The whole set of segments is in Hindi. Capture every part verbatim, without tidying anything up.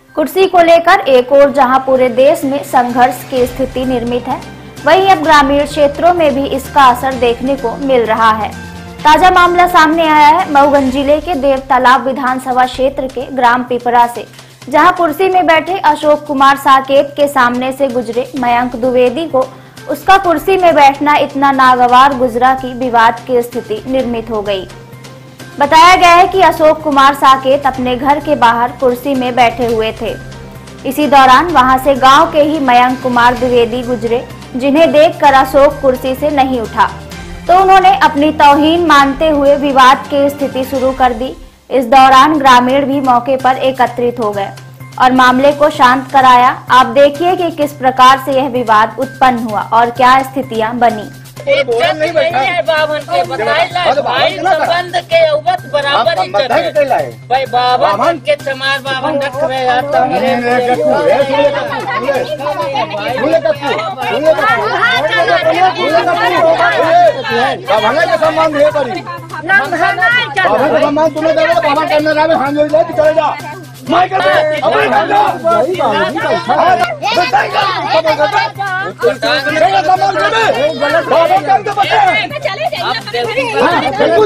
कुर्सी को लेकर एक और जहां पूरे देश में संघर्ष की स्थिति निर्मित है, वहीं अब ग्रामीण क्षेत्रों में भी इसका असर देखने को मिल रहा है। ताजा मामला सामने आया है मऊगंज जिले के देव तालाब विधानसभा क्षेत्र के ग्राम पिपरा से, जहां कुर्सी में बैठे अशोक कुमार साकेत के सामने से गुजरे मयंक द्विवेदी को उसका कुर्सी में बैठना इतना नागवार गुजरा कि विवाद की स्थिति निर्मित हो गई। बताया गया है कि अशोक कुमार साकेत अपने घर के बाहर कुर्सी में बैठे हुए थे। इसी दौरान वहां से गांव के ही मयंक कुमार द्विवेदी गुजरे, जिन्हें देखकर अशोक कुर्सी से नहीं उठा तो उन्होंने अपनी तौहीन मानते हुए विवाद की स्थिति शुरू कर दी। इस दौरान ग्रामीण भी मौके पर एकत्रित हो गए और मामले को शांत कराया। आप देखिए कि किस प्रकार से यह विवाद उत्पन्न हुआ और क्या स्थितियां बनी। नहीं है बावन के बताइला भाई संबंध के उबत बराबर ही करे भाई बावन के समार बावन रखवे आता मेरे बावन के सम्मान है परी बावन के सम्मान तुम्हें दे दो बावन करने रावे हां जो ले चले जा मैं कहते अबे भागा भाई भाई बताएगा मेरा सम्मान करे बावन काम के बच्चे चले जाइए बिल्कुल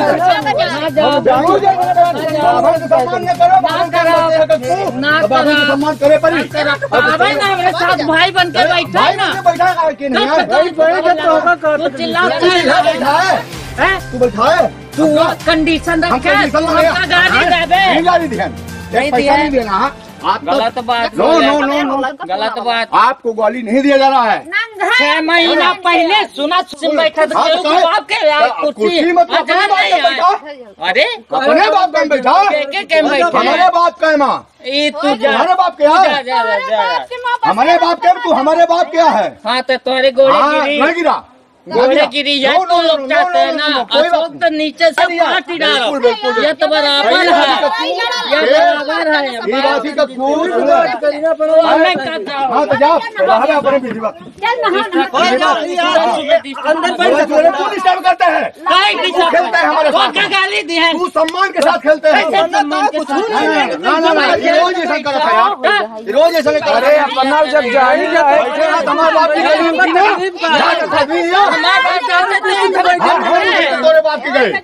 बावन के सम्मान न करो बावन का ना बावन के सम्मान करे परी अबे ना मेरे साथ भाई बन के बैठा ना बैठा है कि नहीं है भाई बैठा तो होगा कर चिल्लाता है हैं तू बैठा है तू कंडीशन रख के गाड़ी दे बे नहीं गाड़ी ध्यान एक पैसा नहीं देना आप गलत बात नो नो नो नो गलत बात आपको गाली नहीं दिया जा रहा है। छह महीना पहले सुना सुन बैठा था बाप के कुर्सी मत अपने बाप का बैठा अरे अपने बाप का बैठा के के बैठा हमारे बाप का है माँ ये तू जा हमारे बाप क्या है जा जा हमारे बाप क्या तू हमारे बाप क्या है। हाँ तो तुम्हारे गोड़े गिरी नहीं गिरा गोड़े गिरी है तो लोग चाहते हैं ना अशोक तो नीचे से काट ही डालो ये तो बराबर है ये बराबर है ये बात ही का खूब हमें काट रहा हाँ तो जा बाहर अपने बीच में अंदर तू डिस्टर्ब करते हैं खेलते हैं हमारे साथ गाली दी है तू सम्मान के साथ खेलते हैं ना ना ना ये रोज ऐसा कर रहा है यार रोज ऐसा कर रहा है अपना जब जाए जाए हमारे बाप की गरीब तोरे बाप की गए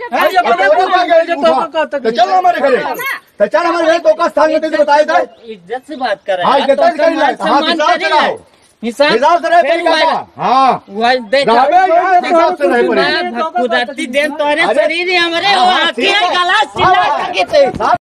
तो चलो हमारे घरे तो चल हमारे घर तो का स्थान में तुझे बताया था इज्जत से बात कर रहे हाँ इज्जत से करी हाँ हिसाब से रहो हिसाब से रहे हाँ हिसाब से रहे खुदाती देन तोरे शरीर हमारे गला चिल्ला के